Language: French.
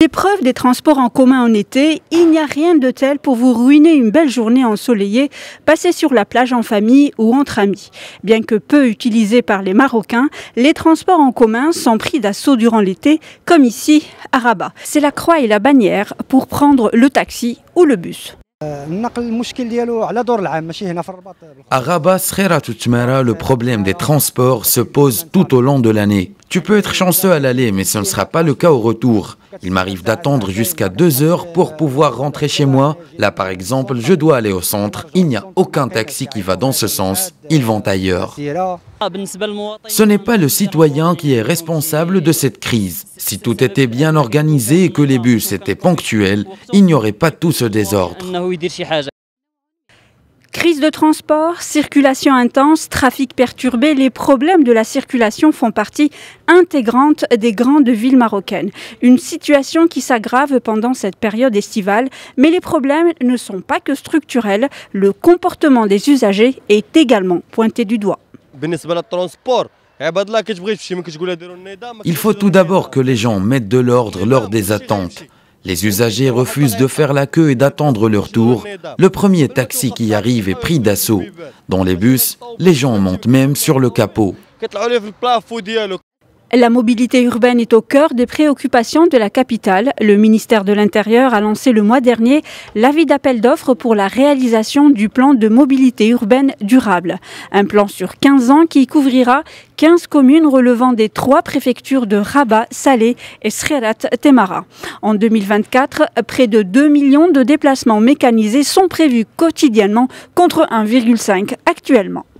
L'épreuve des transports en commun en été, il n'y a rien de tel pour vous ruiner une belle journée ensoleillée, passée sur la plage en famille ou entre amis. Bien que peu utilisés par les Marocains, les transports en commun sont pris d'assaut durant l'été, comme ici à Rabat. C'est la croix et la bannière pour prendre le taxi ou le bus. À Rabat, Skhera Toutmara, le problème des transports se pose tout au long de l'année. Tu peux être chanceux à l'aller, mais ce ne sera pas le cas au retour. Il m'arrive d'attendre jusqu'à 2 heures pour pouvoir rentrer chez moi. Là, par exemple, je dois aller au centre. Il n'y a aucun taxi qui va dans ce sens. Ils vont ailleurs. Ce n'est pas le citoyen qui est responsable de cette crise. Si tout était bien organisé et que les bus étaient ponctuels, il n'y aurait pas tout ce désordre. Crise de transport, circulation intense, trafic perturbé, les problèmes de la circulation font partie intégrante des grandes villes marocaines. Une situation qui s'aggrave pendant cette période estivale, mais les problèmes ne sont pas que structurels. Le comportement des usagers est également pointé du doigt. Il faut tout d'abord que les gens mettent de l'ordre lors des attentes. Les usagers refusent de faire la queue et d'attendre leur tour. Le premier taxi qui arrive est pris d'assaut. Dans les bus, les gens montent même sur le capot. La mobilité urbaine est au cœur des préoccupations de la capitale. Le ministère de l'Intérieur a lancé le mois dernier l'avis d'appel d'offres pour la réalisation du plan de mobilité urbaine durable. Un plan sur 15 ans qui couvrira 15 communes relevant des 3 préfectures de Rabat, Salé et Skhera Temara. En 2024, près de 2 millions de déplacements mécanisés sont prévus quotidiennement contre 1,5 actuellement.